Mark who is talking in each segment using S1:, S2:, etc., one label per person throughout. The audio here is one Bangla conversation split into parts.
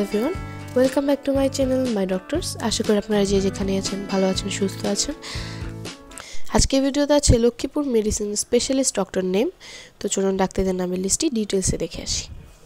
S1: everyone, welcome back to my channel my doctors. আশা করি আপনারা যে যেখানে আছেন ভালো আছেন সুস্থ আছেন। আজকে ভিডিওতে আছে Lakshmipur medicine specialist doctor name. তো চলুন ডাক্তারদের নামের লিস্টটি ডিটেইলসে দেখে আসি।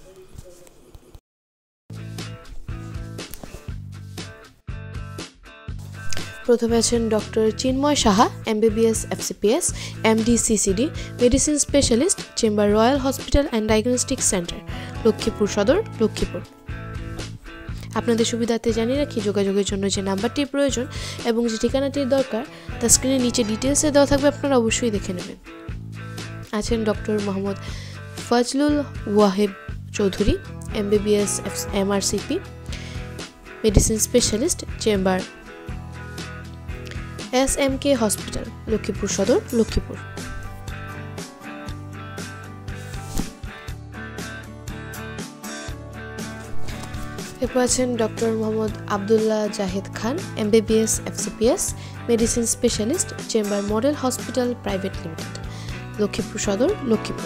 S1: প্রথমে আছেন doctor Chinmoy Saha, MBBS FCPS MD CCD medicine specialist, chamber royal hospital and diagnostic centre, Lakshmipur Sadar, Lakshmipur. আপনাদের সুবিধার্থে জানিয়ে রাখি যোগাযোগের জন্য যে নাম্বারটি প্রয়োজন এবং যে ঠিকানাটির দরকার তা স্ক্রিনের নিচে ডিটেলসে দেওয়া থাকবে, আপনারা অবশ্যই দেখে নেবেন। আছেন doctor Mohammad Fazlul Waheb Chowdhury, MBBS MRCP medicine specialist, chamber SMK hospital, Lakshmipur Sadar, Lakshmipur. এরপর আছেন doctor Mohammad Abdullah Zahed Khan, MBBS FCPS medicine specialist, chamber model hospital private limited, Lakshmipur Sadar, Lakshmipur.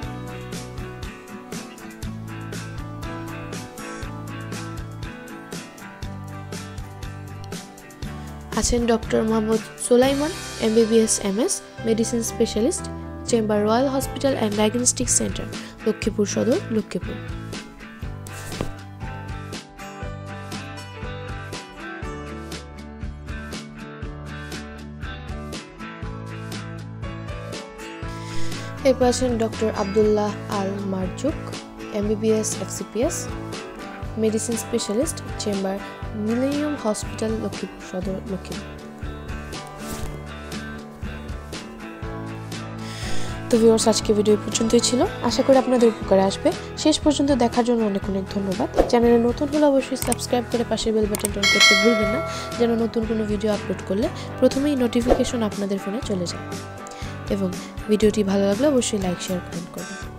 S1: আছেন doctor Mohammad Sulaiman, MBBS MS medicine specialist, chamber royal hospital and diagnostic centre, Lakshmipur Sadar, Lakshmipur. এরপর আছেন doctor Abdullah Al Marzuk, MBBS FCPS medicine specialist, chamber millennium hospital, Lakshmipur Sadar, Lakshmipur. তো ভিউয়ার্স, আজকে ভিডিও পর্যন্তই ছিল। আশা করি আপনাদের উপকারে আসবে। শেষ পর্যন্ত দেখার জন্য অনেক অনেক ধন্যবাদ। চ্যানেলে নতুন হলে অবশ্যই সাবস্ক্রাইব করে পাশের বেল বাটনটা অন করতে ভুলবেন না, যেন নতুন কোনো ভিডিও আপলোড করলে প্রথমেই নোটিফিকেশন আপনাদের ফোনে চলে যায়। এবং ভিডিওটি ভালো লাগলে অবশ্যই লাইক শেয়ার কমেন্ট করবেন।